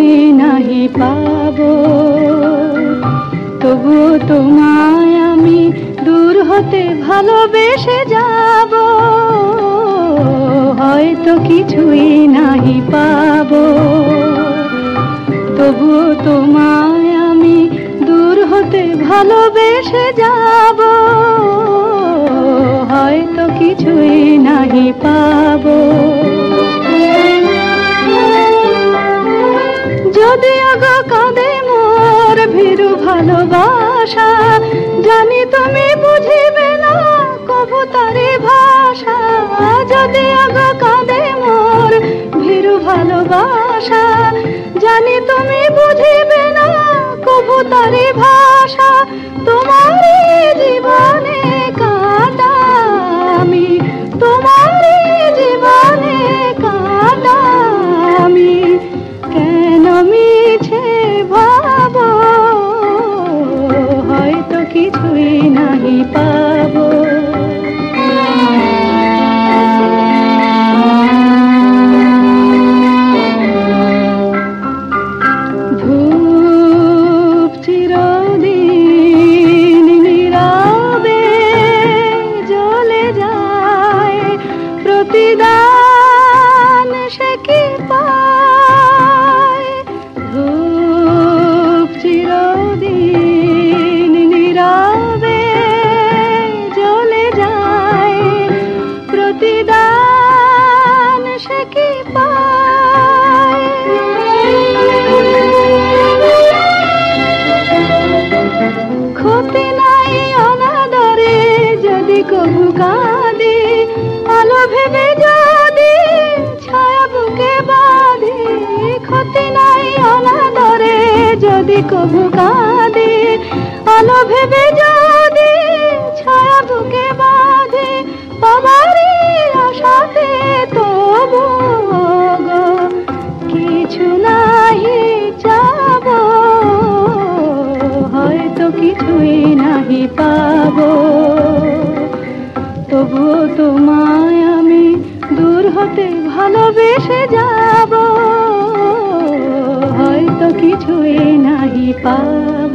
নাহি পাবো, তবু তোমায় আমি দূর হতে ভালোবেসে যাব। হয়তো কিছুই নাহি পাবো, তবু তোমায় আমি দূর হতে ভালোবেসে যাব। হয়তো কিছুই নাহি পাবো। যদি আগো কাঁদে মোর ভীরু ভালোবাসা, জানি তুমি বুঝিবে না কভু তারি ভাষা। যদি আগো কাঁদে মোর ভীরু ভালোবাসা, জানি তুমি বুঝিবে না কভু তারি ভাষা। তোমারই জীবনে কাঁটা আমি, তোমারই জীবনে কাঁটা আমি, কেন মিছে ভাবো। হয়তো কিছুই নাহি পাবো। ধূপ চিরদিন নীরবে জ্বলে যায়, প্রতিদান সে কি পায়। ধূপ চিরদিন নীরবে জ্বলে যায়, প্রতিদান সে কি পায়। ক্ষতি নাই অনাদরে যদি কভু কাঁদে, আলো ভেবে যদি ছায়া বুকে বাঁধে। ক্ষতি নাই অনাদরে যদি কভু কাঁদে, আলো ভেবে যদি ছায়া বুকে বাঁধে। পাবারই আশাতে তবু গো কিছু নাহি চাবো। হয়তো কিছুই নাহি পাবো, তবু তোমায় আমি দূর হতে ভালোবেসে যাব। হয়তো কিছুই নাহি পাবো।